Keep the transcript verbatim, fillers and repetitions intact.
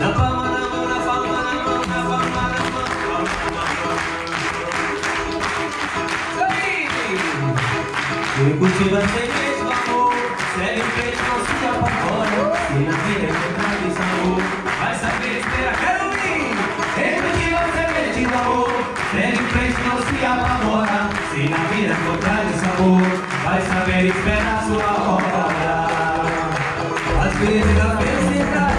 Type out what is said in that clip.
Na palma da mão, na palma da mão, na palma da mão. Quem cultiva semente do amor, segue em frente, não se apavora. Se na vida encontrar esse amor, vai saber esperar. Quero ir! Quem cultiva semente do amor, segue em frente, não se apavora. Se na vida encontrar esse amor, vai saber esperar sua hora. Às vezes a felicidade